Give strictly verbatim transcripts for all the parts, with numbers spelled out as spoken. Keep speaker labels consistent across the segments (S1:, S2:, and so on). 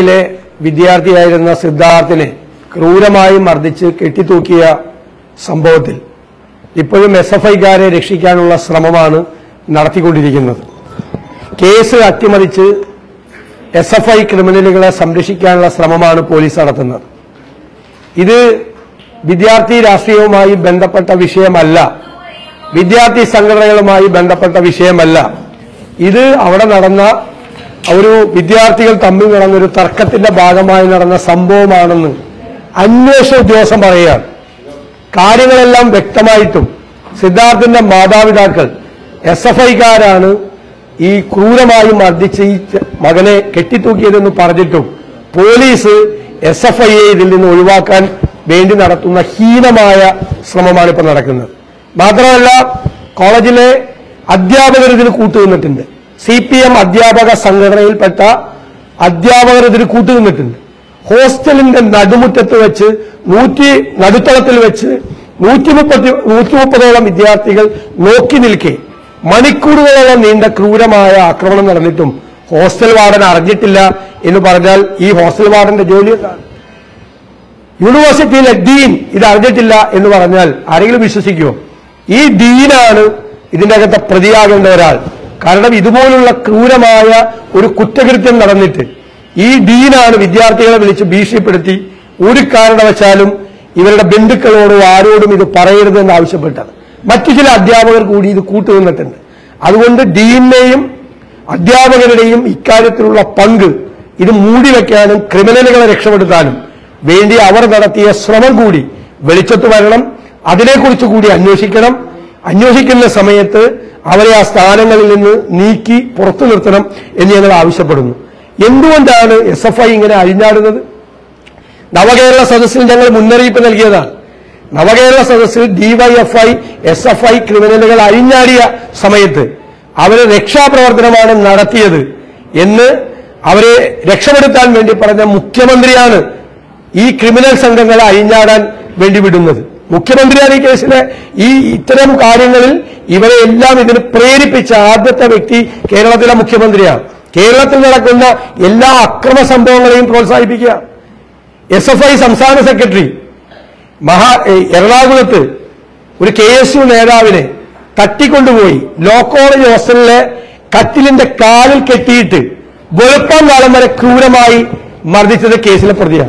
S1: കോളേജിലെ വിദ്യാർത്ഥിയായിരുന്ന സിദ്ധാർത്ഥിനെ ക്രൂരമായി മർദ്ദിച്ച് കെട്ടിത്തൂക്കിയ സംഭവത്തിൽ ഇപ്പോഴും എസ് എഫ് ഐക്കാരെ രക്ഷിക്കാനുള്ള ശ്രമമാണ് നടത്തിക്കൊണ്ടിരിക്കുന്നത്. കേസ് അട്ടിമറിച്ച് എസ് എഫ് ഐ ക്രിമിനലുകളെ സംരക്ഷിക്കാനുള്ള ശ്രമമാണ് പോലീസ് നടത്തുന്നത്. ഇത് വിദ്യാർത്ഥി രാഷ്ട്രീയവുമായി ബന്ധപ്പെട്ട വിഷയമല്ല, വിദ്യാർത്ഥി സംഘടനകളുമായി ബന്ധപ്പെട്ട വിഷയമല്ല. ഇത് അവിടെ നടന്ന ഒരു വിദ്യാർത്ഥികൾ തമ്മിൽ നടന്നൊരു തർക്കത്തിന്റെ ഭാഗമായി നടന്ന സംഭവമാണെന്ന് അന്വേഷണ ഉദ്യോഗസ്ഥൻ പറയുകയാണ്. കാര്യങ്ങളെല്ലാം വ്യക്തമായിട്ടും സിദ്ധാർത്ഥിന്റെ മാതാപിതാക്കൾ എസ് എഫ് ഐക്കാരാണ് ഈ ക്രൂരമായി മർദ്ദിച്ച് ഈ മകനെ കെട്ടിത്തൂക്കിയതെന്ന് പറഞ്ഞിട്ടും പോലീസ് എസ് എഫ് ഐയെ ഇതിൽ നിന്ന് ഒഴിവാക്കാൻ വേണ്ടി നടത്തുന്ന ഹീനമായ ശ്രമമാണ് ഇപ്പോൾ നടക്കുന്നത്. മാത്രമല്ല, കോളേജിലെ അധ്യാപകർ ഇതിന് കൂട്ടുനിന്നിട്ടുണ്ട്. സി പി എം അധ്യാപക സംഘടനയിൽപ്പെട്ട അധ്യാപകർ ഇതിന് കൂട്ടുനിന്നിട്ടുണ്ട്. ഹോസ്റ്റലിന്റെ നടുമുറ്റത്ത് വെച്ച് നൂറ്റി നടുത്തളത്തിൽ വെച്ച് നൂറ്റി മുപ്പത്തി നൂറ്റി മുപ്പതോളം വിദ്യാർത്ഥികൾ നോക്കി നിൽക്കെ മണിക്കൂറുകളോളം നീണ്ട ക്രൂരമായ ആക്രമണം നടന്നിട്ടും ഹോസ്റ്റൽ വാർഡൻ അറിഞ്ഞിട്ടില്ല എന്ന് പറഞ്ഞാൽ ഈ ഹോസ്റ്റൽ വാർഡന്റെ ജോലി എന്താണ്? യൂണിവേഴ്സിറ്റിയിലെ ഡീൻ ഇത് അറിഞ്ഞിട്ടില്ല എന്ന് പറഞ്ഞാൽ ആരെങ്കിലും വിശ്വസിക്കുമോ? ഈ ഡീനാണ് ഇതിന്റെ അകത്തെ പ്രതിയാകേണ്ട ഒരാൾ. കാരണം ഇതുപോലുള്ള ക്രൂരമായ ഒരു കുറ്റകൃത്യം നടന്നിട്ട് ഈ ഡീനാണ് വിദ്യാർത്ഥികളെ വിളിച്ച് ഭീഷണിപ്പെടുത്തി ഒരു കാരണവശാലും ഇവരുടെ ബന്ധുക്കളോടും ആരോടും ഇത് പറയരുതെന്ന് ആവശ്യപ്പെട്ടത്. മറ്റു ചില അധ്യാപകർ കൂടി ഇത് കൂട്ടുനിന്നിട്ടുണ്ട്. അതുകൊണ്ട് ഡീനിനെയും അധ്യാപകരുടെയും ഇക്കാര്യത്തിലുള്ള പങ്ക് ഇത് മൂടിവെക്കാനും ക്രിമിനലുകളെ രക്ഷപ്പെടുത്താനും വേണ്ടി അവർ നടത്തിയ ശ്രമം കൂടി വെളിച്ചത്ത് വരണം. അതിനെക്കുറിച്ച് കൂടി അന്വേഷിക്കണം. അന്വേഷിക്കുന്ന സമയത്ത് അവരെ ആ സ്ഥാനങ്ങളിൽ നിന്ന് നീക്കി പുറത്തു നിർത്തണം എന്ന് ഞങ്ങൾ ആവശ്യപ്പെടുന്നു. എന്തുകൊണ്ടാണ് എസ് എഫ് ഐ ഇങ്ങനെ അഴിഞ്ഞാടുന്നത്? നവകേരള സദസ്സിൽ ഞങ്ങൾ മുന്നറിയിപ്പ് നൽകിയതാണ്. നവകേരള സദസ്സിൽ ഡിവൈഎഫ്ഐ എസ് എഫ് ഐ ക്രിമിനലുകൾ അഴിഞ്ഞാടിയ സമയത്ത് അവര് രക്ഷാപ്രവർത്തനമാണ് നടത്തിയത് എന്ന് അവരെ രക്ഷപ്പെടുത്താൻ വേണ്ടി പറഞ്ഞ മുഖ്യമന്ത്രിയാണ് ഈ ക്രിമിനൽ സംഘങ്ങളെ അഴിഞ്ഞാടാൻ വേണ്ടി വിടുന്നത്. മുഖ്യമന്ത്രിയാണ് ഈ കേസിലെ ഈ ഇത്തരം കാര്യങ്ങളിൽ ഇവരെ എല്ലാം ഇതിന് പ്രേരിപ്പിച്ച ആദ്യത്തെ വ്യക്തി കേരളത്തിലെ മുഖ്യമന്ത്രിയാണ്. കേരളത്തിൽ നടക്കുന്ന എല്ലാ അക്രമ സംഭവങ്ങളെയും പ്രോത്സാഹിപ്പിക്കുക. എസ് എഫ് ഐ സംസ്ഥാന സെക്രട്ടറി മഹാ എറണാകുളത്ത് ഒരു കെ എസ് യു നേതാവിനെ തട്ടിക്കൊണ്ടുപോയി ലോ കോളേജ് ഹോസ്റ്റലിലെ കട്ടിലിന്റെ കാലിൽ കെട്ടിയിട്ട് വെളുപ്പാൻ കാലം വരെ ക്രൂരമായി മർദ്ദിച്ചത് കേസിലെ പ്രതിയാണ്.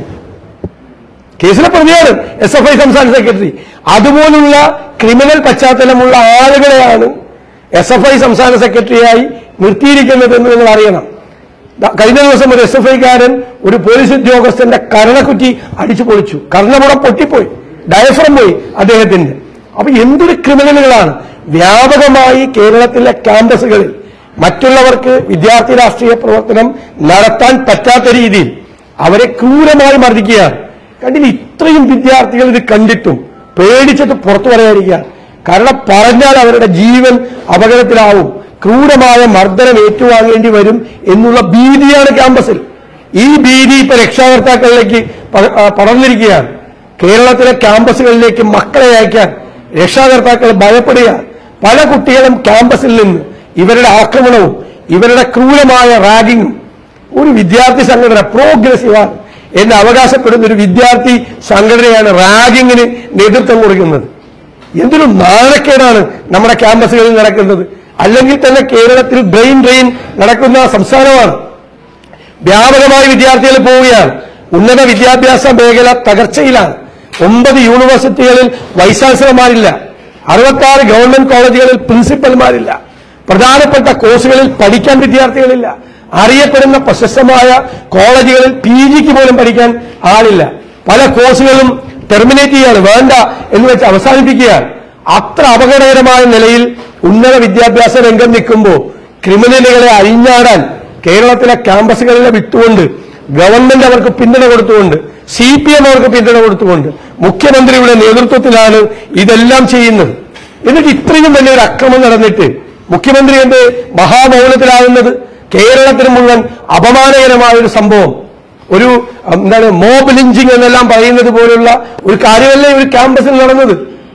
S1: കേസിലെ പ്രതിയാണ് എസ് എഫ് ഐ സംസ്ഥാന സെക്രട്ടറി. അതുപോലുള്ള ക്രിമിനൽ പശ്ചാത്തലമുള്ള ആളുകളെയാണ് എസ് എഫ് ഐ സംസ്ഥാന സെക്രട്ടറിയായി നിർത്തിയിരിക്കുന്നതെന്ന് നിങ്ങൾ അറിയണം. കഴിഞ്ഞ ദിവസം ഒരു എസ് എഫ് ഐക്കാരൻ ഒരു പോലീസ് ഉദ്യോഗസ്ഥന്റെ കരണക്കുറ്റി അടിച്ചു പൊളിച്ചു. കർണപുടം പൊട്ടിപ്പോയി, ഡയഫ്രം പോയി അദ്ദേഹത്തിന്റെ. അപ്പൊ എന്തൊരു ക്രിമിനലുകളാണ്! വ്യാപകമായി കേരളത്തിലെ ക്യാമ്പസുകളിൽ മറ്റുള്ളവർക്ക് വിദ്യാർത്ഥി രാഷ്ട്രീയ പ്രവർത്തനം നടത്താൻ പറ്റാത്ത രീതിയിൽ അവരെ ക്രൂരമായി മർദ്ദിക്കുകയാണ്. കണ്ടില്ല, ഇത്രയും വിദ്യാർത്ഥികൾ ഇത് കണ്ടിട്ടും പേടിച്ചിട്ട് പുറത്തു പറയാതിരിക്കുകയാണ്. കാരണം പറഞ്ഞാൽ അവരുടെ ജീവൻ അപകടത്തിലാവും, ക്രൂരമായ മർദ്ദനം ഏറ്റുവാങ്ങേണ്ടി വരും എന്നുള്ള ഭീതിയാണ് ക്യാമ്പസിൽ. ഈ ഭീതി ഇപ്പൊ രക്ഷാകർത്താക്കളിലേക്ക് പടർന്നിരിക്കുകയാണ്. കേരളത്തിലെ ക്യാമ്പസുകളിലേക്ക് മക്കളെ അയക്കാൻ രക്ഷാകർത്താക്കൾ ഭയപ്പെടുകയാണ്. പല കുട്ടികളും ക്യാമ്പസിൽ നിന്ന് ഇവരുടെ ആക്രമണവും ഇവരുടെ ക്രൂരമായ റാഗിങ്ങും, ഒരു വിദ്യാർത്ഥി സംഘടന പ്രോഗ്രസീവാണ് എന്ന് അവകാശപ്പെടുന്ന ഒരു വിദ്യാർത്ഥി സംഘടനയാണ് റാഗിങ്ങിന് നേതൃത്വം കൊടുക്കുന്നത്. എന്തൊരു നാണക്കേടാണ് നമ്മുടെ ക്യാമ്പസുകളിൽ നടക്കുന്നത്. അല്ലെങ്കിൽ തന്നെ കേരളത്തിൽ ബ്രെയിൻ ഡ്രെയിൻ നടക്കുന്ന സംസ്ഥാനമാണ്. വ്യാപകമായി വിദ്യാർത്ഥികൾ പോവുകയാണ്. ഉന്നത വിദ്യാഭ്യാസ മേഖല തകർച്ചയിലാണ്. ഒമ്പത് യൂണിവേഴ്സിറ്റികളിൽ വൈസ് ചാൻസലർമാരില്ല. അറുപത്താറ് ഗവൺമെന്റ് കോളേജുകളിൽ പ്രിൻസിപ്പൽമാരില്ല. പ്രധാനപ്പെട്ട കോഴ്സുകളിൽ പഠിക്കാൻ വിദ്യാർത്ഥികളില്ല. അറിയപ്പെടുന്ന പ്രശസ്തമായ കോളേജുകളിൽ പി ജിക്ക് പോലും പഠിക്കാൻ ആളില്ല. പല കോഴ്സുകളും ടെർമിനേറ്റ് ചെയ്യാണ്, വേണ്ട എന്ന് വെച്ച് അവസാനിപ്പിക്കുകയാണ്. അത്ര അപകടകരമായ നിലയിൽ ഉന്നത വിദ്യാഭ്യാസ രംഗം നിൽക്കുമ്പോൾ ക്രിമിനലുകളെ അഴിഞ്ഞാടാൻ കേരളത്തിലെ ക്യാമ്പസുകളിലെ വിട്ടുകൊണ്ട് ഗവൺമെന്റ് അവർക്ക് പിന്തുണ കൊടുത്തുകൊണ്ട് സി പി എം അവർക്ക് പിന്തുണ കൊടുത്തുകൊണ്ട് മുഖ്യമന്ത്രിയുടെ നേതൃത്വത്തിലാണ് ഇതെല്ലാം ചെയ്യുന്നത്. എന്നിട്ട് ഇത്രയും വലിയൊരു അക്രമം നടന്നിട്ട് മുഖ്യമന്ത്രി എന്ത് മഹാമൗനത്തിലാകുന്നത്? കേരളത്തിന് മുഴുവൻ അപമാനകരമായ ഒരു സംഭവം, ഒരു എന്താണ് മോബ് ലിഞ്ചിങ് എന്നെല്ലാം പറയുന്നത് പോലുള്ള ഒരു കാര്യമല്ലേ ഒരു ക്യാമ്പസിൽ നടന്നത്.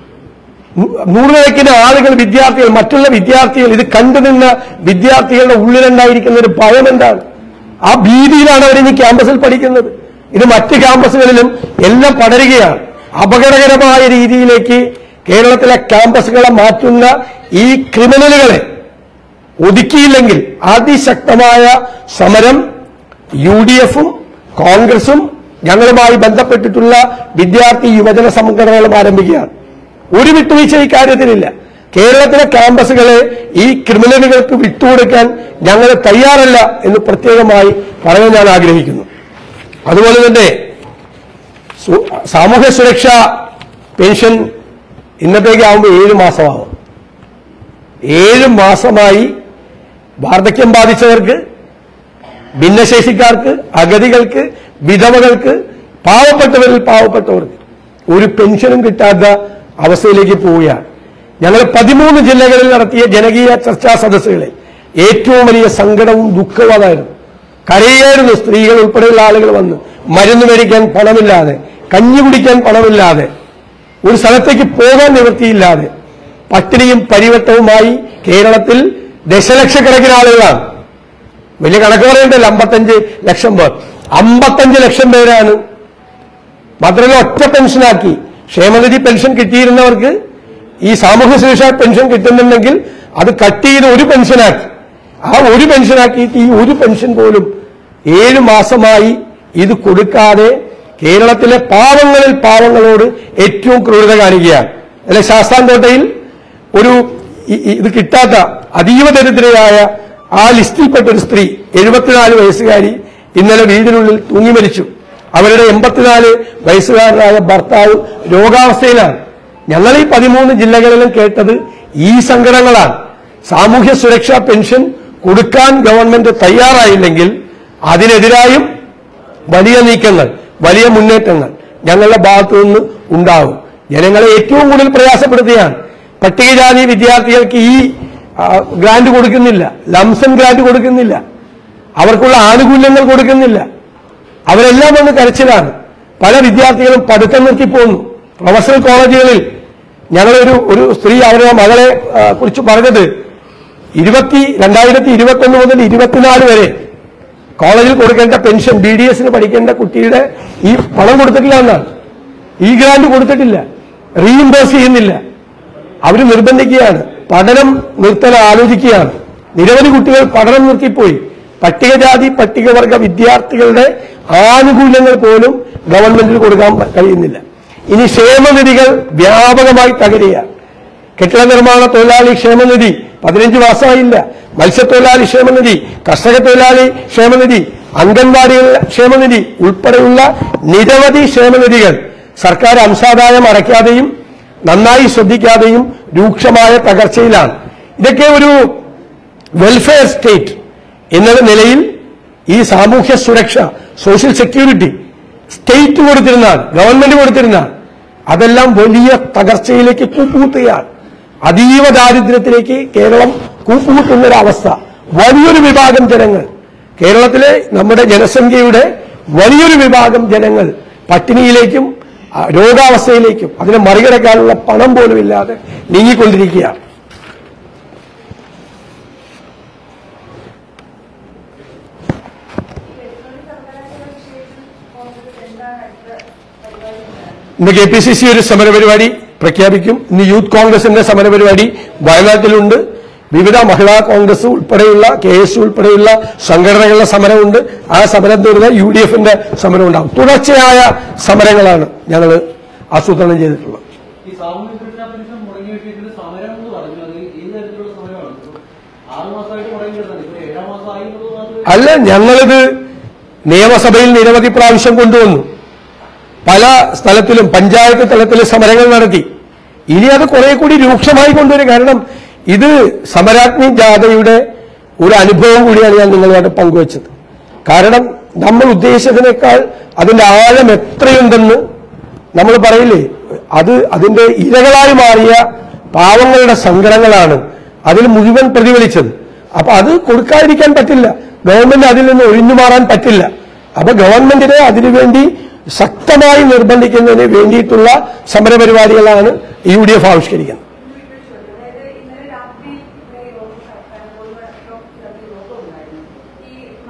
S1: നൂറുകണക്കിന് ആളുകൾ, വിദ്യാർത്ഥികൾ, മറ്റുള്ള വിദ്യാർത്ഥികൾ, ഇത് കണ്ടുനിന്ന വിദ്യാർത്ഥികളുടെ ഉള്ളിലുണ്ടായിരിക്കുന്ന ഒരു ഭയം എന്താണ്? ആ ഭീതിയിലാണ് അവരിനി ക്യാമ്പസിൽ പഠിക്കുന്നത്. ഇത് മറ്റ് ക്യാമ്പസുകളിലും എല്ലാം പടരുകയാണ്. അപകടകരമായ രീതിയിലേക്ക് കേരളത്തിലെ ക്യാമ്പസുകളെ മാറ്റുന്ന ഈ ക്രിമിനലുകളെ ഒതുക്കിയില്ലെങ്കിൽ അതിശക്തമായ സമരം യു ഡി എഫും കോൺഗ്രസും ഞങ്ങളുമായി ബന്ധപ്പെട്ടിട്ടുള്ള വിദ്യാർത്ഥി യുവജന സംഘടനകളും ആരംഭിക്കുകയാണ്. ഒരു വിട്ടുവീഴ്ച ഈ കാര്യത്തിലില്ല. കേരളത്തിലെ ക്യാമ്പസുകളെ ഈ ക്രിമിനലുകൾക്ക് വിട്ടുകൊടുക്കാൻ ഞങ്ങൾ തയ്യാറല്ല എന്ന് പ്രത്യേകമായി പറയാൻ ഞാൻ ആഗ്രഹിക്കുന്നു. അതുപോലെ തന്നെ സാമൂഹ്യ സുരക്ഷാ പെൻഷൻ ഇന്നത്തേക്കാവുമ്പോൾ ഏഴ് മാസമാവും. ഏഴ് മാസമായി വാർദ്ധക്യം ബാധിച്ചവർക്ക്, ഭിന്നശേഷിക്കാർക്ക്, അഗതികൾക്ക്, വിധവകൾക്ക്, പാവപ്പെട്ടവരിൽ പാവപ്പെട്ടവർക്ക് ഒരു പെൻഷനും കിട്ടാത്ത അവസ്ഥയിലേക്ക് പോവുകയാണ്. ഞങ്ങൾ പതിമൂന്ന് ജില്ലകളിൽ നടത്തിയ ജനകീയ ചർച്ചാ സദസ്സുകളിൽ ഏറ്റവും വലിയ സങ്കടവും ദുഃഖവും അതായിരുന്നു. കരയായിരുന്നു. സ്ത്രീകൾ ഉൾപ്പെടെയുള്ള ആളുകൾ വന്ന് മരുന്ന് മേടിക്കാൻ പണമില്ലാതെ, കഞ്ഞി കുടിക്കാൻ പണമില്ലാതെ, ഒരു സ്ഥലത്തേക്ക് പോകാൻ നിവൃത്തിയില്ലാതെ പട്ടിണിയും പരിവട്ടവുമായി കേരളത്തിൽ ദശലക്ഷക്കണക്കിന് ആളുകളാണ്. വലിയ കണക്ക് പറയണ്ടല്ലോ, അമ്പത്തഞ്ച് ലക്ഷം പേർ. അമ്പത്തഞ്ച് ലക്ഷം പേരാണ്. മാത്രമല്ല ഒറ്റ പെൻഷനാക്കി. ക്ഷേമനിധി പെൻഷൻ കിട്ടിയിരുന്നവർക്ക് ഈ സാമൂഹ്യ സുരക്ഷാ പെൻഷൻ കിട്ടുന്നുണ്ടെങ്കിൽ അത് കട്ട് ചെയ്ത് ഒരു പെൻഷനാക്കി. ആ ഒരു പെൻഷനാക്കിയിട്ട് ഈ ഒരു പെൻഷൻ പോലും ഏഴ് മാസമായി ഇത് കൊടുക്കാതെ കേരളത്തിലെ പാവങ്ങളിൽ പാവങ്ങളോട് ഏറ്റവും ക്രൂരത കാണിക്കുകയാണ്. അല്ലെ, ശാസ്താംകോട്ടയിൽ ഒരു ഇത് കിട്ടാത്ത അതീവ ദരിദ്രയായ ആ ലിസ്റ്റിൽപ്പെട്ട ഒരു സ്ത്രീ, എഴുപത്തിനാല് വയസ്സുകാരി, ഇന്നലെ വീടിനുള്ളിൽ തൂങ്ങി മരിച്ചു. അവരുടെ എൺപത്തിനാല് വയസ്സുകാരനായ ഭർത്താവ് രോഗാവസ്ഥയിലാണ്. ഞങ്ങൾ ഈ പതിമൂന്ന് ജില്ലകളിലും കേട്ടത് ഈ സങ്കടങ്ങളാണ്. സാമൂഹ്യ സുരക്ഷാ പെൻഷൻ കൊടുക്കാൻ ഗവൺമെന്റ് തയ്യാറായില്ലെങ്കിൽ അതിനെതിരായും വലിയ നീക്കങ്ങൾ, വലിയ മുന്നേറ്റങ്ങൾ ഞങ്ങളുടെ ഭാഗത്തു നിന്ന് ഉണ്ടാവും. ജനങ്ങളെ ഏറ്റവും കൂടുതൽ പ്രയാസപ്പെടുത്തുകയാണ്. പട്ടികജാതി വിദ്യാർത്ഥികൾക്ക് ഈ ഗ്രാന്റ് കൊടുക്കുന്നില്ല, ലംസം ഗ്രാന്റ് കൊടുക്കുന്നില്ല, അവർക്കുള്ള ആനുകൂല്യങ്ങൾ കൊടുക്കുന്നില്ല. അവരെല്ലാം വന്ന് കരച്ചിലാണ്. പല വിദ്യാർത്ഥികളും പഠിത്തം നിർത്തിപ്പോന്നു. പ്രൊഫഷണൽ കോളേജുകളിൽ ഞങ്ങളൊരു ഒരു സ്ത്രീ അവരുടെ മകളെ കുറിച്ച് പറഞ്ഞത് ഇരുപത്തി രണ്ടായിരത്തി ഇരുപത്തി ഒന്ന് മുതൽ ഇരുപത്തിനാല് വരെ കോളേജിൽ കൊടുക്കേണ്ട പെൻഷൻ, ബി ഡി എസിന് പഠിക്കേണ്ട കുട്ടിയുടെ ഈ പണം കൊടുത്തിട്ടില്ല എന്നാണ്. ഈ ഗ്രാന്റ് കൊടുത്തിട്ടില്ല, റീഇംബേഴ്സ് ചെയ്യുന്നില്ല. അവർ നിർബന്ധിക്കുകയാണ്, പഠനം നിർത്തൽ ആലോചിക്കുകയാണ്. നിരവധി കുട്ടികൾ പഠനം നിർത്തിപ്പോയി. പട്ടികജാതി പട്ടികവർഗ വിദ്യാർത്ഥികളുടെ ആനുകൂല്യങ്ങൾ പോലും ഗവൺമെന്റിന് കൊടുക്കാൻ കഴിയുന്നില്ല. ഇനി ക്ഷേമനിധികൾ വ്യാപകമായി തകരുകയാണ്. കെട്ടിട നിർമ്മാണ തൊഴിലാളി ക്ഷേമനിധി പതിനഞ്ച് മാസമായില്ല. മത്സ്യത്തൊഴിലാളി ക്ഷേമനിധി, കർഷക തൊഴിലാളി ക്ഷേമനിധി, അംഗൻവാടി ക്ഷേമനിധി ഉൾപ്പെടെയുള്ള നിരവധി ക്ഷേമനിധികൾ സർക്കാർ അംശാദായം അടയ്ക്കാതെയും നന്നായി ശ്രദ്ധിക്കാതെയും രൂക്ഷമായ തകർച്ചയിലാണ്. ഇതൊക്കെ ഒരു വെൽഫെയർ സ്റ്റേറ്റ് എന്ന നിലയിൽ ഈ സാമൂഹ്യ സുരക്ഷ, സോഷ്യൽ സെക്യൂരിറ്റി സ്റ്റേറ്റ് കൊടുത്തിരുന്നാണ്, ഗവൺമെന്റ് കൊടുത്തിരുന്നാണ്. അതെല്ലാം വലിയ തകർച്ചയിലേക്ക് കൂപ്പുകുത്തുകയാണ്. അതീവ ദാരിദ്ര്യത്തിലേക്ക് കേരളം കൂപ്പുകുത്തുന്ന ഒരവസ്ഥ. വലിയൊരു വിഭാഗം ജനങ്ങൾ, കേരളത്തിലെ നമ്മുടെ ജനസംഖ്യയുടെ വലിയൊരു വിഭാഗം ജനങ്ങൾ പട്ടിണിയിലേക്കും രോഗാവസ്ഥയിലേക്കും അതിനെ മറികടക്കാനുള്ള പണം പോലും ഇല്ലാതെ നീങ്ങിക്കൊണ്ടിരിക്കുകയാണ്. ഇന്ന് കെ പി സി സി ഒരു സമരപരിപാടി പ്രഖ്യാപിക്കും. ഇന്ന് യൂത്ത് കോൺഗ്രസിന്റെ സമരപരിപാടി വയനാട്ടിലുണ്ട്. വിവിധ മഹിളാ കോൺഗ്രസ് ഉൾപ്പെടെയുള്ള കെ എസ് ഉൾപ്പെടെയുള്ള സംഘടനകളുടെ സമരമുണ്ട്. ആ സമരം തീർന്ന് യു ഡി എഫിന്റെ സമരം ഉണ്ടാകും. തുടർച്ചയായ സമരങ്ങളാണ് ഞങ്ങൾ ആസൂത്രണം ചെയ്തിട്ടുള്ളത്. അല്ല, ഞങ്ങളിത് നിയമസഭയിൽ നിരവധി പ്രാവശ്യം കൊണ്ടുവന്നു. പല സ്ഥലത്തിലും പഞ്ചായത്ത് തലത്തിൽ സമരങ്ങൾ നടത്തി. ഇനി അത് കുറെ കൂടി രൂക്ഷമായി കൊണ്ടുവരും. കാരണം ഇത് സമരാഗ്നി ജാഥയുടെ ഒരു അനുഭവം കൂടിയാണ് ഞാൻ നിങ്ങളുമായിട്ട് പങ്കുവച്ചത്. കാരണം നമ്മൾ ഉദ്ദേശിച്ചതിനേക്കാൾ അതിന്റെ ആഴം എത്രയുണ്ടെന്ന് നമ്മൾ പറയില്ലേ, അത് അതിന്റെ ഇരകളായി മാറിയ പാവങ്ങളുടെ സങ്കടങ്ങളാണ് അതിൽ മുഴുവൻ പ്രതിഫലിച്ചത്. അപ്പൊ അത് കൊടുക്കാതിരിക്കാൻ പറ്റില്ല. ഗവൺമെന്റ് അതിൽ നിന്ന് ഒഴിഞ്ഞു മാറാൻ പറ്റില്ല. അപ്പൊ ഗവൺമെന്റിനെ അതിനുവേണ്ടി ശക്തമായി നിർബന്ധിക്കുന്നതിന് വേണ്ടിയിട്ടുള്ള സമരപരിപാടികളാണ് യു ഡി എഫ് ആവിഷ്കരിക്കുന്നത്.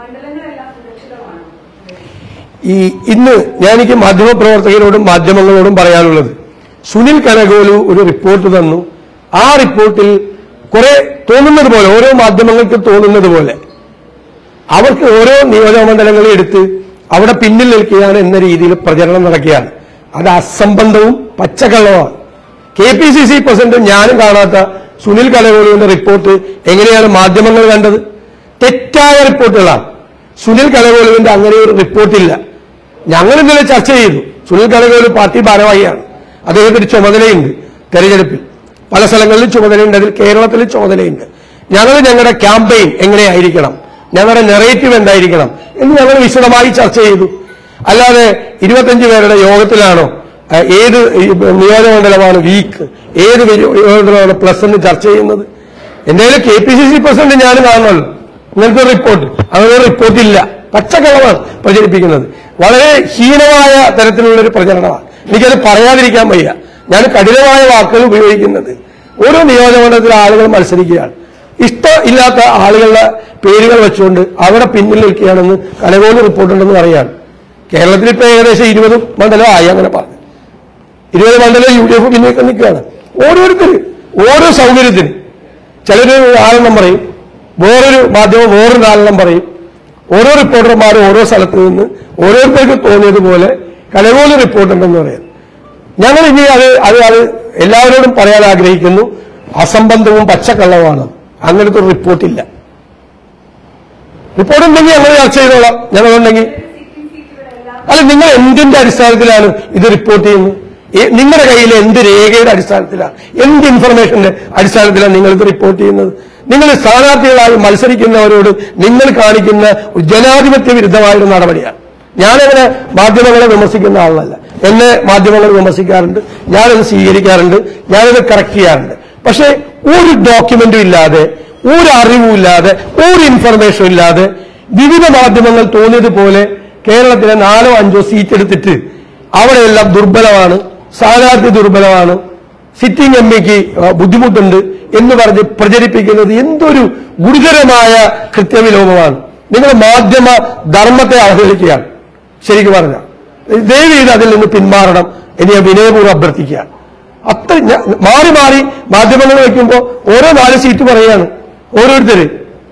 S1: ഈ ഇന്ന് ഞാൻ എനിക്ക് മാധ്യമപ്രവർത്തകരോടും മാധ്യമങ്ങളോടും പറയാനുള്ളത്, സുനിൽ കനകോലു ഒരു റിപ്പോർട്ട് തന്നു. ആ റിപ്പോർട്ടിൽ കുറെ തോന്നുന്നത് പോലെ, ഓരോ മാധ്യമങ്ങൾക്ക് തോന്നുന്നത് പോലെ അവർക്ക് ഓരോ നിയോജകമണ്ഡലങ്ങളെ എടുത്ത് അവിടെ പിന്നിൽ നിൽക്കുകയാണ് എന്ന രീതിയിൽ പ്രചരണം നടക്കുകയാണ്. അത് അസംബന്ധവും പച്ചക്കള്ളവുമാണ്. K P C C president ഞാനും കാണാത്ത സുനിൽ കനകോലുവിന്റെ റിപ്പോർട്ട് എങ്ങനെയാണ് മാധ്യമങ്ങൾ കണ്ടത്? തെറ്റായ റിപ്പോർട്ടുകളാണ്. സുനിൽ കനകോലുവിന്റെ അങ്ങനെ ഒരു റിപ്പോർട്ടില്ല. ഞങ്ങൾ ഇന്നലെ ചർച്ച ചെയ്തു. സുനിൽ കനകോലു പാർട്ടി ഭാരവാഹിയാണ്, അദ്ദേഹത്തിന് ചുമതലയുണ്ട്, തെരഞ്ഞെടുപ്പിൽ പല സ്ഥലങ്ങളിലും ചുമതലയുണ്ട്, അതിൽ കേരളത്തിൽ ചുമതലയുണ്ട്. ഞങ്ങൾ ഞങ്ങളുടെ ക്യാമ്പയിൻ എങ്ങനെയായിരിക്കണം, ഞങ്ങളുടെ നെറേറ്റീവ് എന്തായിരിക്കണം എന്ന് ഞങ്ങൾ വിശദമായി ചർച്ച ചെയ്തു. അല്ലാതെ ഇരുപത്തഞ്ച് പേരുടെ യോഗത്തിലാണോ ഏത് നിയോജകമണ്ഡലമാണ് വീക്ക്, ഏത് നിയോജകമണ്ഡലമാണ് പ്ലസ് എന്ന് ചർച്ച ചെയ്യുന്നത്? എന്തായാലും K P C C president ഞാൻ കാണണമല്ലോ ഇങ്ങനത്തെ റിപ്പോർട്ട്. അങ്ങനെ റിപ്പോർട്ടില്ല, പച്ചക്കളവാണ് പ്രചരിപ്പിക്കുന്നത്. വളരെ ഹീനമായ തരത്തിലുള്ളൊരു പ്രചരണമാണ്. എനിക്കത് പറയാതിരിക്കാൻ വയ്യ. ഞാൻ കഠിനമായ വാക്കുകൾ ഉപയോഗിക്കുന്നത്. ഓരോ നിയോജകമണ്ഡലത്തിലെ ആളുകൾ മത്സരിക്കുകയാണ്. ഇഷ്ടമില്ലാത്ത ആളുകളുടെ പേരുകൾ വെച്ചുകൊണ്ട് അവിടെ പിന്നിൽ നിൽക്കുകയാണെന്ന് കനകോലു റിപ്പോർട്ടുണ്ടെന്ന് പറയാണ്. കേരളത്തിൽ ഇപ്പൊ ഏകദേശം ഇരുപത് മണ്ഡലമായി. അങ്ങനെ പറഞ്ഞു ഇരുപത് മണ്ഡലം യു ഡി എഫ് പിന്നേക്ക് നിൽക്കുകയാണ്. ഓരോരുത്തർ ഓരോ സൗകര്യത്തിന്, ചിലര് ആളെണ്ണം പറയും, വേറൊരു മാധ്യമം വേറൊരു ആളെണ്ണം പറയും. ഓരോ റിപ്പോർട്ടർമാരും ഓരോ സ്ഥലത്ത് നിന്ന് ഓരോരുത്തർക്ക് തോന്നിയതുപോലെ കനകോലു റിപ്പോർട്ടുണ്ടെന്ന് പറയാം. ഞങ്ങൾ ഇനി അത് അത് അത് എല്ലാവരോടും പറയാൻ ആഗ്രഹിക്കുന്നു. അസംബന്ധവും പച്ചക്കള്ളവുമാണ്. അങ്ങനത്തെ ഒരു റിപ്പോർട്ടില്ല. റിപ്പോർട്ട് ഉണ്ടെങ്കിൽ ഞങ്ങൾ ചർച്ച ചെയ്തോളാം. ഞങ്ങളുണ്ടെങ്കിൽ അല്ല, നിങ്ങൾ എന്തിന്റെ അടിസ്ഥാനത്തിലാണ് ഇത് റിപ്പോർട്ട് ചെയ്യുന്നത്? നിങ്ങളുടെ കയ്യിൽ എന്ത് രേഖയുടെ അടിസ്ഥാനത്തിലാണ്, എന്ത് ഇൻഫർമേഷന്റെ അടിസ്ഥാനത്തിലാണ് നിങ്ങൾ ഇത് റിപ്പോർട്ട് ചെയ്യുന്നത്? നിങ്ങൾ സ്ഥാനാർത്ഥികളായി മത്സരിക്കുന്നവരോട് നിങ്ങൾ കാണിക്കുന്ന ജനാധിപത്യ വിരുദ്ധമായൊരു നടപടിയാണ്. ഞാനങ്ങനെ മാധ്യമങ്ങളെ വിമർശിക്കുന്ന ആളല്ല. എന്നെ മാധ്യമങ്ങൾ വിമർശിക്കാറുണ്ട്, ഞാനത് സ്വീകരിക്കാറുണ്ട്, ഞാനത് കറക്റ്റ് ചെയ്യാറുണ്ട്. പക്ഷെ ഒരു ഡോക്യുമെന്റും ഇല്ലാതെ, ഒരു അറിവും ഇല്ലാതെ, ഒരു ഇൻഫർമേഷനും ഇല്ലാതെ വിവിധ മാധ്യമങ്ങൾ തോന്നിയതുപോലെ കേരളത്തിലെ നാലോ അഞ്ചോ സീറ്റ് എടുത്തിട്ട് അവിടെയെല്ലാം ദുർബലമാണ്, സ്ഥാനാർത്ഥി ദുർബലമാണ്, സിറ്റിംഗ് എം പിക്ക് ബുദ്ധിമുട്ടുണ്ട് എന്ന് പറഞ്ഞ് പ്രചരിപ്പിക്കുന്നത് എന്തൊരു ഗുരുതരമായ കൃത്യവിലോപമാണ്. നിങ്ങൾ മാധ്യമ ധർമ്മത്തെ അവഹേളിക്കുകയാണ്. ശരിക്കും പറഞ്ഞാൽ ദയവ് ചെയ്ത് അതിൽ നിന്ന് പിന്മാറണം എന്ന് ഞാൻ വിനയപൂർവ്വം അഭ്യർത്ഥിക്കുകയാണ്. അത്ര മാറി മാറി മാധ്യമങ്ങൾ വയ്ക്കുമ്പോൾ ഓരോ നാല് സീറ്റ് പറയുകയാണ് ഓരോരുത്തര്.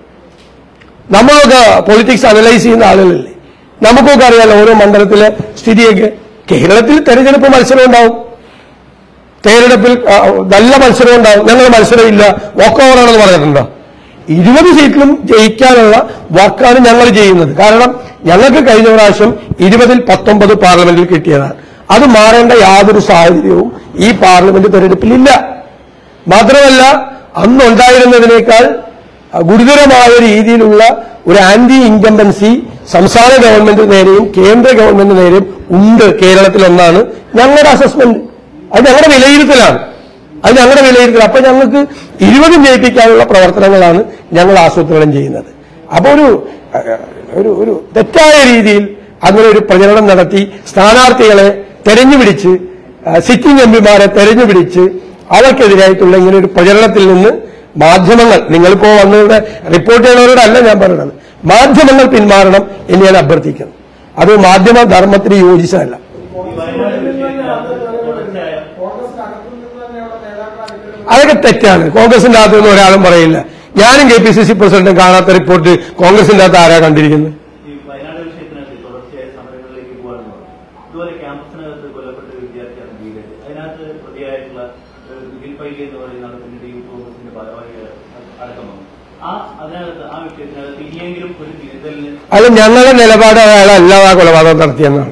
S1: നമ്മളൊക്കെ പൊളിറ്റിക്സ് അനലൈസ് ചെയ്യുന്ന ആളുകളല്ലേ, നമുക്കൊക്കെ അറിയാലോ ഓരോ മണ്ഡലത്തിലെ സ്ഥിതിയൊക്കെ. കേരളത്തിൽ തെരഞ്ഞെടുപ്പ് മത്സരം ഉണ്ടാവും, തെരഞ്ഞെടുപ്പിൽ നല്ല മത്സരം ഉണ്ടാവും. ഞങ്ങൾ മത്സരമില്ല, വാക്ക് ഓവറാണെന്ന് പറഞ്ഞിട്ടുണ്ടോ? ഇരുപത് സീറ്റിലും ജയിക്കാനുള്ള വാക്കാണ് ഞങ്ങൾ ചെയ്യുന്നത്. കാരണം ഞങ്ങൾക്ക് കഴിഞ്ഞ പ്രാവശ്യം ഇരുപതിൽ പത്തൊമ്പത് പാർലമെന്റിൽ കിട്ടിയതാണ്. അത് മാറേണ്ട യാതൊരു സാഹചര്യവും ഈ പാർലമെന്റ് തെരഞ്ഞെടുപ്പിലില്ല. മാത്രമല്ല, അന്നുണ്ടായിരുന്നതിനേക്കാൾ ഗുരുതരമായ രീതിയിലുള്ള ഒരു ആന്റി ഇൻകംബൻസി സംസ്ഥാന ഗവൺമെന്റ് നേരെയും കേന്ദ്ര ഗവൺമെന്റ് നേരെയും ഉണ്ട് കേരളത്തിലെന്നാണ് ഞങ്ങളുടെ അസസ്മെന്റ്. അത് ഞങ്ങളുടെ വിലയിരുത്തലാണ്. അത് ഞങ്ങളുടെ വിലയിരുത്തൽ. അപ്പൊ ഞങ്ങൾക്ക് ഇരുപതും ജയിപ്പിക്കാനുള്ള പ്രവർത്തനങ്ങളാണ് ഞങ്ങൾ ആസൂത്രണം ചെയ്യുന്നത്. അപ്പൊ ഒരു ഒരു ഒരു തെറ്റായ രീതിയിൽ അങ്ങനെ ഒരു പ്രചരണം നടത്തി സ്ഥാനാർത്ഥികളെ തെരഞ്ഞുപിടിച്ച്, സിറ്റിംഗ് എം പിമാരെ തെരഞ്ഞുപിടിച്ച് അവർക്കെതിരായിട്ടുള്ള ഇങ്ങനെ ഒരു പ്രചരണത്തിൽ നിന്ന് മാധ്യമങ്ങൾ, നിങ്ങളിപ്പോ വന്നവരുടെ റിപ്പോർട്ട് ചെയ്യുന്നവരോടല്ല ഞാൻ പറയുന്നത്, മാധ്യമങ്ങൾ പിന്മാറണം എന്ന് ഞാൻ അഭ്യർത്ഥിക്കുന്നു. അത് മാധ്യമ ധർമ്മത്തിന് യോജിച്ചതല്ല. അതൊക്കെ തെറ്റാണ്. കോൺഗ്രസിന്റെ അകത്ത് നിന്ന് ഒരാളും പറയില്ല. ഞാനും കെ പി സി സി പ്രസിഡന്റും കാണാത്ത റിപ്പോർട്ട് കോൺഗ്രസിന്റെ അകത്ത് ആരാ കണ്ടിരിക്കുന്നത്? അല്ല, ഞങ്ങളുടെ നിലപാട് അയാളല്ല ആ കൊലപാതകം നടത്തിയെന്നാണ്.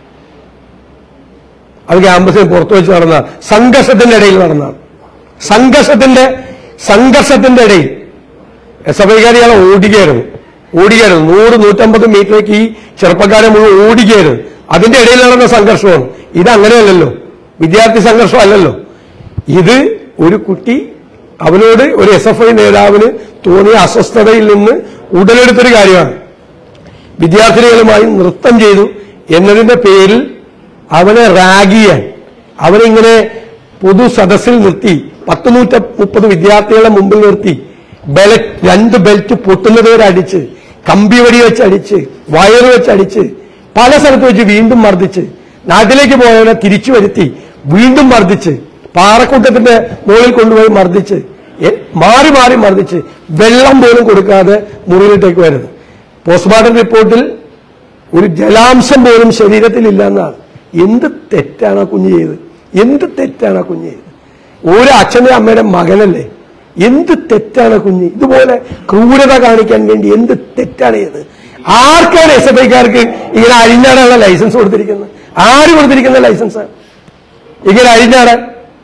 S1: അത് ക്യാമ്പസിൽ പുറത്തു വെച്ച് നടന്ന സംഘർഷത്തിന്റെ ഇടയിൽ നടന്നതാണ്. സംഘർഷത്തിന്റെ സംഘർഷത്തിന്റെ ഇടയിൽ എസ് എഫ് ഐക്കാർ ഇയാളെ ഓടിക്കുകയായിരുന്നു ഓടിക്കുകയായിരുന്നു നൂറ് നൂറ്റമ്പത് മീറ്ററിലേക്ക് ഈ ചെറുപ്പക്കാരെ മുഴുവൻ ഓടിക്കുകയായിരുന്നു. അതിന്റെ ഇടയിൽ നടന്ന സംഘർഷമാണ്. ഇത് അങ്ങനെയല്ലല്ലോ, വിദ്യാർത്ഥി സംഘർഷം അല്ലല്ലോ. ഇത് ഒരു കുട്ടി, അവനോട് ഒരു എസ് എഫ് ഐ നേതാവിന് തോന്നിയ അസ്വസ്ഥതയിൽ നിന്ന് ഉടലെടുത്തൊരു കാര്യമാണ്. വിദ്യാർത്ഥിനികളുമായി നൃത്തം ചെയ്തു എന്നതിന്റെ പേരിൽ അവനെ റാഗ് ചെയ്യാൻ, അവനിങ്ങനെ പൊതു സദസ്സിൽ നിർത്തി പത്ത് നൂറ്റ മുപ്പത് വിദ്യാർത്ഥികളെ മുമ്പിൽ നിർത്തി ബെൽറ്റ് രണ്ട് ബെൽറ്റ് പൊട്ടുന്നതുവരെ അടിച്ച് കമ്പി വടി വെച്ചടിച്ച് വയറ് വെച്ചടിച്ച് പല സ്ഥലത്ത് വെച്ച് വീണ്ടും മർദ്ദിച്ച് നാട്ടിലേക്ക് പോയവനെ തിരിച്ചു വരുത്തി വീണ്ടും മർദ്ദിച്ച് പാറക്കൂട്ടത്തിന്റെ മുകളിൽ കൊണ്ടുപോയി മർദ്ദിച്ച് മാറി മാറി മർദ്ദിച്ച് വെള്ളം പോലും കൊടുക്കാതെ മുറിയിലേക്ക് വരുന്നത്. പോസ്റ്റ്മോർട്ടം റിപ്പോർട്ടിൽ ഒരു ജലാംശം പോലും ശരീരത്തിൽ ഇല്ലെന്നാണ്. എന്ത് തെറ്റാണ് ആ കുഞ്ഞ് ചെയ്തത്? എന്ത് തെറ്റാണ് ആ കുഞ്ഞ് ചെയ്തത്? ഒരു അച്ഛന്റെ അമ്മയുടെ മകനല്ലേ? എന്ത് തെറ്റാണ് കുഞ്ഞ് ഇതുപോലെ ക്രൂരത കാണിക്കാൻ വേണ്ടി എന്ത് തെറ്റാണ് ചെയ്തത്? ആർക്കാണ് എസ് എഫ് ഐക്കാർക്ക് ഇങ്ങനെ അഴിഞ്ഞാടാനുള്ള ലൈസൻസ് കൊടുത്തിരിക്കുന്നത്? ആര് കൊടുത്തിരിക്കുന്ന ലൈസൻസ് ഇങ്ങനെ അഴിഞ്ഞാടാൻ?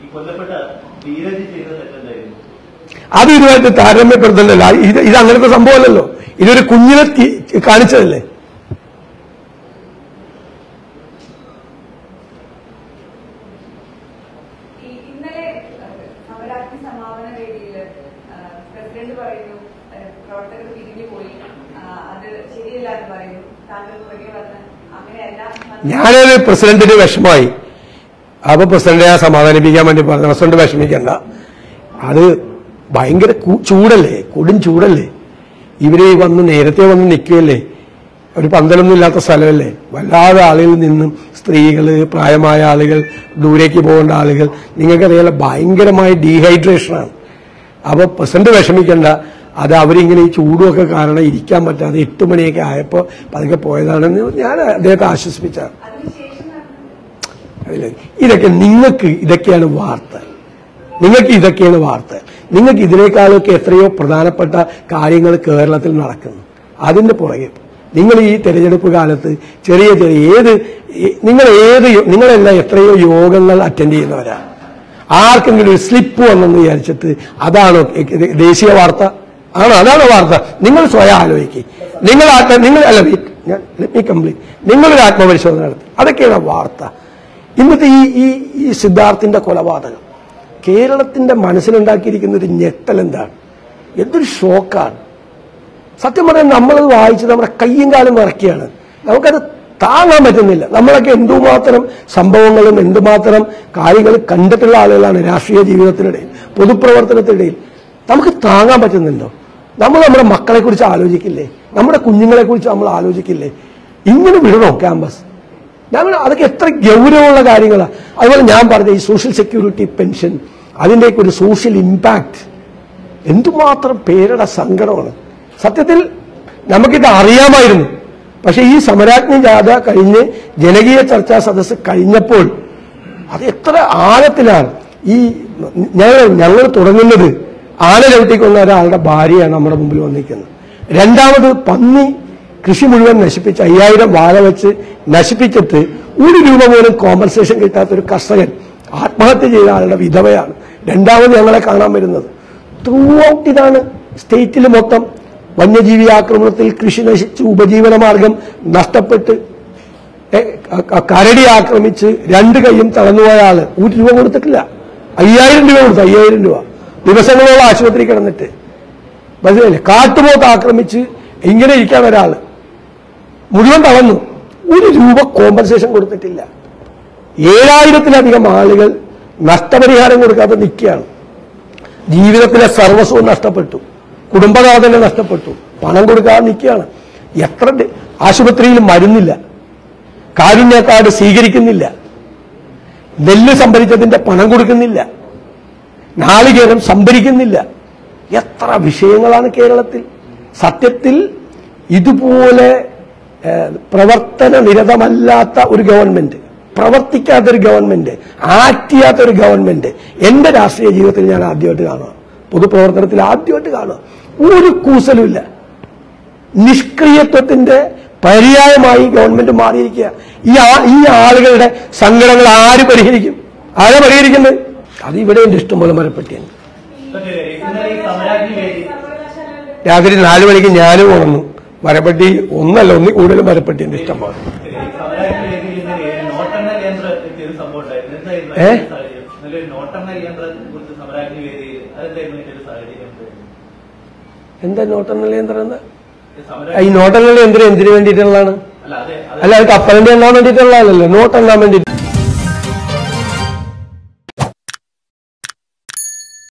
S1: അത് ഇതുമായിട്ട് താരതമ്യപ്പെടുത്തണ്ടല്ലോ. ഇത് ഇത് അങ്ങനത്തെ സംഭവമല്ലല്ലോ. ഇതൊരു കുഞ്ഞിനെ കാണിച്ചതല്ലേ? ഞാനൊരു പ്രസിഡന്റിന് വിഷമമായി. അപ്പൊ പ്രസിഡന്റിനെ സമാധാനിപ്പിക്കാൻ വേണ്ടി പറഞ്ഞു, പ്രസിഡന്റ് വിഷമിക്കണ്ട, അത് ഭയങ്കര ചൂടല്ലേ, കൊടും ചൂടല്ലേ, ഇവര് വന്ന് നേരത്തെ വന്ന് നിൽക്കുകയല്ലേ, ഒരു പന്തലൊന്നും ഇല്ലാത്ത സ്ഥലമല്ലേ, വല്ലാതെ ആളുകളിൽ നിന്നും സ്ത്രീകള്, പ്രായമായ ആളുകൾ, ദൂരേക്ക് പോകേണ്ട ആളുകൾ, നിങ്ങൾക്കറിയാലോ ഭയങ്കരമായ ഡീഹൈഡ്രേഷനാണ്. അപ്പൊ പ്രസിഡന്റ് വിഷമിക്കണ്ട, അത് അവരിങ്ങനെ ഈ ചൂടുമൊക്കെ കാരണം ഇരിക്കാൻ പറ്റാതെ എട്ട് മണിയൊക്കെ ആയപ്പോ പതുക്കെ പോയതാണെന്ന് ഞാൻ അദ്ദേഹത്തെ ആശ്വസിപ്പിച്ചാണ്. ഇതൊക്കെ നിങ്ങൾക്ക് ഇതൊക്കെയാണ് വാർത്ത, നിങ്ങൾക്ക് ഇതൊക്കെയാണ് വാർത്ത. നിങ്ങൾക്ക് ഇതിനേക്കാളൊക്കെ എത്രയോ പ്രധാനപ്പെട്ട കാര്യങ്ങൾ കേരളത്തിൽ നടക്കുന്നു. അതിന്റെ പുറകെ നിങ്ങൾ ഈ തെരഞ്ഞെടുപ്പ് കാലത്ത് ചെറിയ ചെറിയ ഏത് നിങ്ങൾ ഏത് നിങ്ങളെല്ലാം എത്രയോ യോഗങ്ങൾ അറ്റൻഡ് ചെയ്യുന്നവരാണ്. ആർക്കെങ്കിലും ഒരു സ്ലിപ്പ് വന്നെന്ന് വിചാരിച്ചിട്ട് അതാണോ ദേശീയ വാർത്ത? ആണോ? അതാണോ വാർത്ത? നിങ്ങൾ സ്വയം ആലോചിക്കുക. നിങ്ങൾ നിങ്ങൾ അല്ല ഞാൻ ലെറ്റ് മീ കംപ്ലീറ്റ് നിങ്ങളൊരു ആത്മപരിശോധന നടത്തി. അതൊക്കെയാണ് വാർത്ത. ഇന്നത്തെ ഈ ഈ ഈ സിദ്ധാർത്ഥിന്റെ കൊലപാതകം കേരളത്തിന്റെ മനസ്സിലുണ്ടാക്കിയിരിക്കുന്ന ഒരു ഞെട്ടൽ എന്താണ്? എന്തൊരു ഷോക്കാണ് സത്യം പറഞ്ഞാൽ. നമ്മളത് വായിച്ച് നമ്മുടെ കയ്യും കാലും വിറക്കുകയാണ്. നമുക്കത് താങ്ങാൻ പറ്റുന്നില്ല. നമ്മളൊക്കെ എന്തുമാത്രം സംഭവങ്ങളും എന്തുമാത്രം കാര്യങ്ങൾ കണ്ടിട്ടുള്ള ആളുകളാണ് രാഷ്ട്രീയ ജീവിതത്തിനിടയിൽ, പൊതുപ്രവർത്തനത്തിനിടയിൽ. നമുക്ക് താങ്ങാൻ പറ്റുന്നുണ്ടോ? നമ്മൾ നമ്മുടെ മക്കളെ കുറിച്ച് ആലോചിക്കില്ലേ? നമ്മുടെ കുഞ്ഞുങ്ങളെ കുറിച്ച് നമ്മൾ ആലോചിക്കില്ലേ? ഇങ്ങനെ വിടണോ ക്യാമ്പസ്? ഞാൻ അതൊക്കെ എത്ര ഗൗരവമുള്ള കാര്യങ്ങളാണ്. അതുപോലെ ഞാൻ പറഞ്ഞ ഈ സോഷ്യൽ സെക്യൂരിറ്റി പെൻഷൻ, അതിൻ്റെയൊക്കെ ഒരു സോഷ്യൽ ഇമ്പാക്ട് എന്തുമാത്രം പേരുടെ സങ്കടമാണ്. സത്യത്തിൽ നമുക്കിത് അറിയാമായിരുന്നു. പക്ഷെ ഈ സമരാജ്ഞി ജാഥ കഴിഞ്ഞ് ജനകീയ ചർച്ചാ സദസ്സ് കഴിഞ്ഞപ്പോൾ അത് എത്ര ആഴത്തിലാണ്. ഈ ഞങ്ങൾ ഞങ്ങൾ തുടങ്ങുന്നത് ആന ചവിട്ടിക്കൊന്ന ഒരാളുടെ ഭാര്യയാണ് നമ്മുടെ മുമ്പിൽ വന്നിരിക്കുന്നത്. രണ്ടാമത് പന്നി കൃഷി മുഴുവൻ നശിപ്പിച്ച് അയ്യായിരം വാഴ വെച്ച് നശിപ്പിച്ചിട്ട് ഒരു രൂപ പോലും കോമ്പൻസേഷൻ കിട്ടാത്തൊരു കർഷകൻ ആത്മഹത്യ ചെയ്ത ആളുടെ വിധവയാണ് രണ്ടാമത് ഞങ്ങളെ കാണാൻ വരുന്നത്. ത്രൂ ഔട്ട് ഇതാണ് സ്റ്റേറ്റിൽ മൊത്തം. വന്യജീവി ആക്രമണത്തിൽ കൃഷി നശിച്ച് ഉപജീവന മാർഗം നഷ്ടപ്പെട്ട് കരടി ആക്രമിച്ച് രണ്ട് കൈയും തളർന്നുപോയ ആള് ഒരു രൂപ കൊടുത്തിട്ടില്ല. അയ്യായിരം രൂപ കൊടുത്തു. അയ്യായിരം രൂപ ദിവസങ്ങളോളം ആശുപത്രി കിടന്നിട്ട്. മനസ്സിലായില്ലേ? കാട്ടുപോത്ത് ആക്രമിച്ച് ഇങ്ങനെ ഇരിക്കാൻ ഒരാള് മുഴുവൻ തളർന്നു. ഒരു രൂപ കോമ്പൻസേഷൻ കൊടുത്തിട്ടില്ല. ഏഴായിരത്തിലധികം ആളുകൾ നഷ്ടപരിഹാരം കൊടുക്കാതെ നിൽക്കുകയാണ്. ജീവിതത്തിലെ സർവസ്വവും നഷ്ടപ്പെട്ടു, കുടുംബനാഥനെ നഷ്ടപ്പെട്ടു, പണം കൊടുക്കാതെ നിൽക്കുകയാണ്. എത്ര ആശുപത്രിയിൽ മരുന്നില്ല, കാരുണ്യ കാർഡ് സ്വീകരിക്കുന്നില്ല, നെല്ല് സംഭരിച്ചതിന്റെ പണം കൊടുക്കുന്നില്ല, നാളികേരം സംഭരിക്കുന്നില്ല. എത്ര വിഷയങ്ങളാണ് കേരളത്തിൽ. സത്യത്തിൽ ഇതുപോലെ പ്രവർത്തന നിരതമല്ലാത്ത ഒരു ഗവൺമെന്റ്, പ്രവർത്തിക്കാത്തൊരു ഗവൺമെന്റ്, ആക്ട് ചെയ്യാത്തൊരു ഗവൺമെന്റ് എന്റെ രാഷ്ട്രീയ ജീവിതത്തിൽ ഞാൻ ആദ്യമായിട്ട് കാണുക. പൊതുപ്രവർത്തനത്തിൽ ആദ്യമായിട്ട് കാണുക. ഒരു കൂസലുമില്ല. നിഷ്ക്രിയത്വത്തിന്റെ പര്യായമായി ഗവൺമെന്റ് മാറിയിരിക്കുക. ഈ ഈ ആളുകളുടെ സങ്കടങ്ങൾ ആര് പരിഹരിക്കും? ആരെ പരിഹരിക്കുന്നത്? അത് ഇവിടെ എന്റെ ഇഷ്ടംപോലെ മരപ്പെട്ടിയാണ്. രാത്രി നാലു മണിക്ക് ഞാനും ഉണർന്നു. മരപ്പെട്ടി ഒന്നല്ല, ഒന്നി കൂടുതൽ മരപ്പെട്ടിന്റെ ഇഷ്ടം പോലെ. ഏ എന്താ നോട്ടെണ്ണൽ യന്ത്രം? എന്താ ഈ നോട്ടെണ്ണൽ യന്ത്രം എന്തിനു വേണ്ടിയിട്ടുള്ളതാണ്? അല്ല, അത് കപ്പലിന്റെ എണ്ണാൻ വേണ്ടിയിട്ടുള്ളതല്ലോ, നോട്ടെണ്ണാൻ വേണ്ടിയിട്ട്.